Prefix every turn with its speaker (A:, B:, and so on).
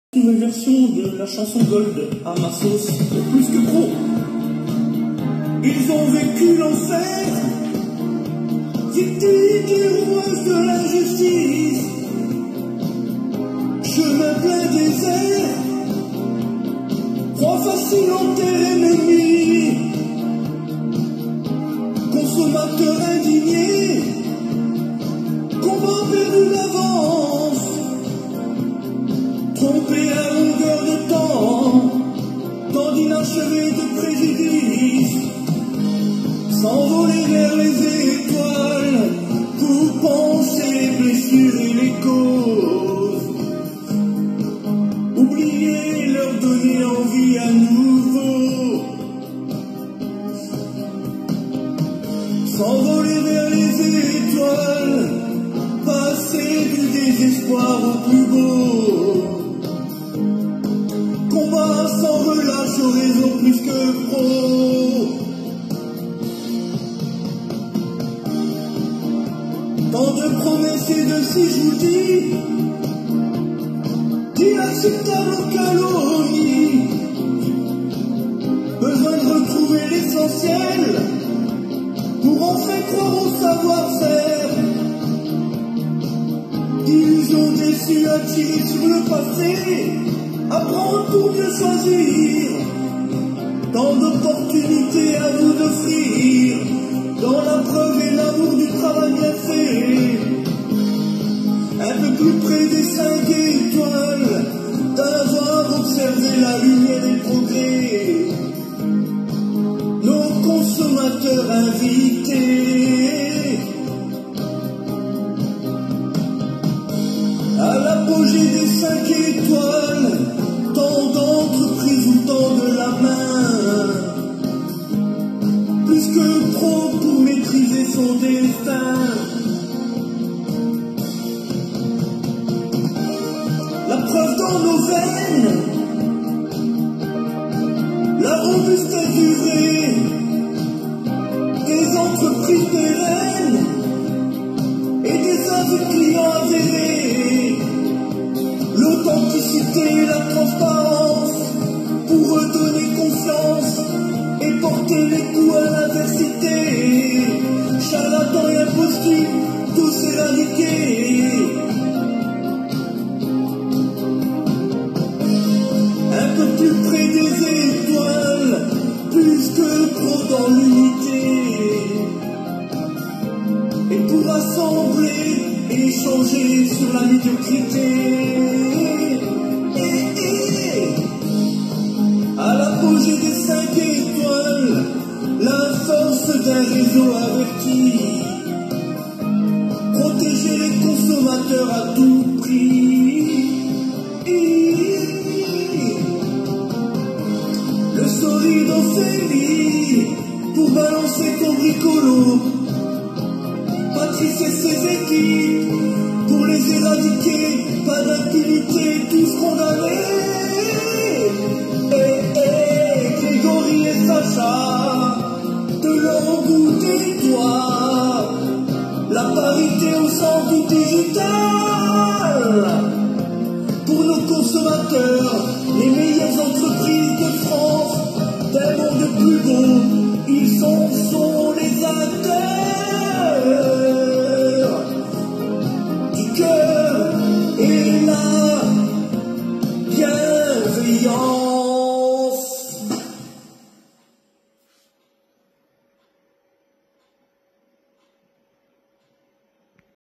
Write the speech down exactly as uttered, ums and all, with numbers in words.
A: Une version de la chanson Gold à ma sauce, plus que pro. Ils ont vécu l'enfer, victimes et rouages de l'injustice. Chemin plein désert, proie facile en terre ennemie. Consommateurs indignés, combat perdu d'avance. Trompé à longueur de temps, tant d'inachevés de préjudice, s'envoler vers les étoiles pour penser les blessures et les causes, oublier leur donner envie à nouveau, s'envoler vers les étoiles, passer du désespoir au plus beau. Combat sans relâche au réseau plus que pro. Tant de promesses et de si je vous dis, d'inacceptables calomnies. Besoin de retrouver l'essentiel pour enfin croire au savoir-faire. D'illusions déçues attirées sur le passé, apprendre pour mieux choisir. Tant d'opportunités à vous d'offrir, dans la preuve et l'amour du travail bien fait. Un peu plus près des cinq étoiles, d'avoir observé la lumière et le progrès. Nos consommateurs invités à l'apogée des cinq étoiles, tant d'entreprises ou tant de la main, plus que pro pour maîtriser son destin. La preuve dans nos veines, la robustesse du vrai, des entreprises pérennes et des avis clients avérés. L'authenticité et la transparence pour redonner confiance et porter les coups à l'adversité. Charlatans et impostures, tous éradiqués. Un peu plus près des étoiles, plus que pro dans l'unité. Et pour rassembler et échanger sur la médiocrité. À l'apogée des cinq étoiles, la force d'un réseau averti. Protéger les consommateurs à tout prix. Le solide dans ses lits pour balancer ton bricolo. Patrice et ses équipes pour les éradiquer. Pas d'impunité, tous condamnés. De leur goût des doigts, la parité au centre du digital. Pour nos consommateurs, les meilleures entreprises de France, d'un monde plus beau, ils en sont les acteurs.